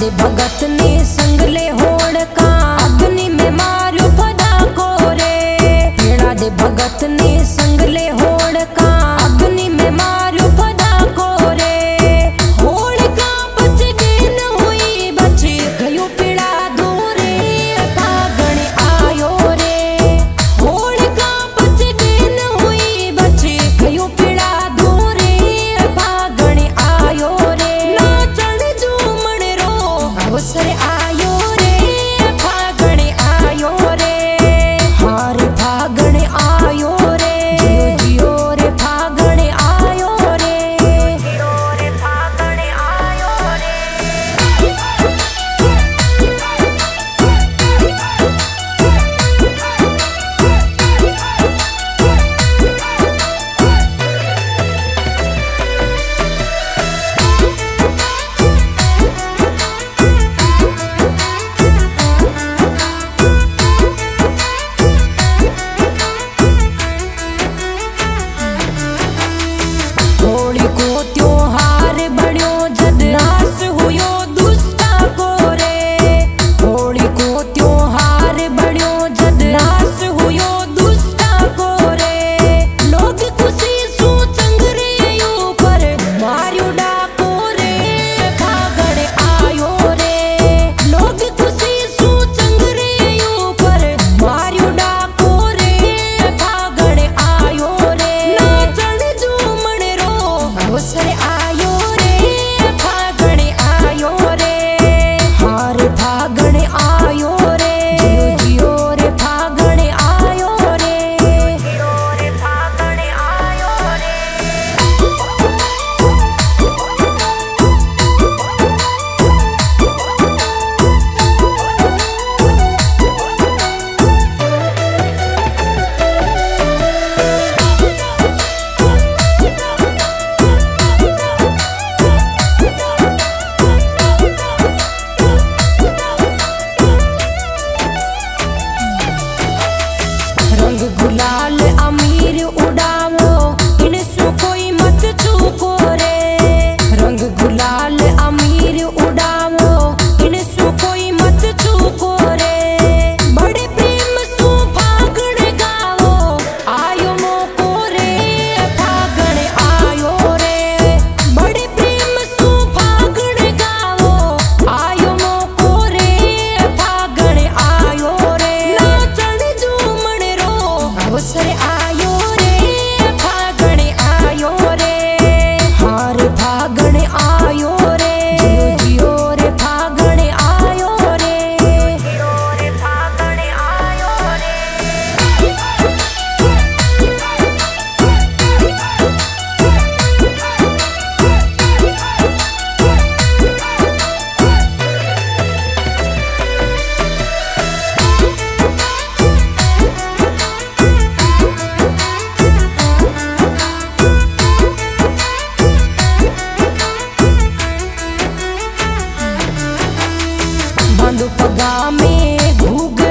दे भगत ने संगले होड़ का अग्नि में मारो फदा को रे। भेड़ा दे भगत ने संगले होड़ का अग्नि में मारो फदा को रे। होड़ का बच गए न हुई बची गयो पीड़ा दूरे फागण आयो रे। होड़ का बच गए न हुई बची गयो पीड़ा दूरे फागण आयो रे। नाचण झूमण रो अवसर आयो रे फागण आयो रे। हार फागण आयो रे जियो जियो रे फागण आयो रे। जियो रे फागण आयो रे। होली को त्योहार बन्यो जद नाश हुयो दुष्टा को रे। होली को त्योहार बन्यो जद नाश हुयो दुष्टा को रे। लोग खुशी सु चंगरे ऊपर मार्यो डाको रे फागण आयो रे। लोग खुशी सु चंगरे ऊपर मार्यो डाको रे फागण आयो रे। नाचण झूमण रो अवसर आयो रे फागण आयो रे। हार फागण आयो रे जियो जियो रे फागण आयो रे। जियो रे फागण आयो रे। रंग गुलाल अमीर उड़ावो इनसो कोई मत चूको रे। रंग गुलाल अमीर उड़ावो इनसो कोई मत चूको रे। बड़े प्रेम सु फागण गावो आयो मोको रे फागण आयो रे। बड़े प्रेम सु फागण गावो आयो मोको रे फागण आयो रे। नाचण झूमण रो अवसर आयो रे फागण आयो रे। हार फागण आयो रे जियो जियो रे फागण आयो रे। जियो रे फागण आयो रे। बांधो पगा में घूग